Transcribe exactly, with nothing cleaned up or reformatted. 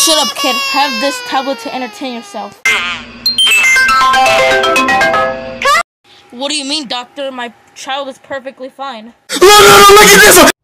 Shut up, kid. Have this tablet to entertain yourself. What do you mean, doctor? My child is perfectly fine. No, no, no, look at this!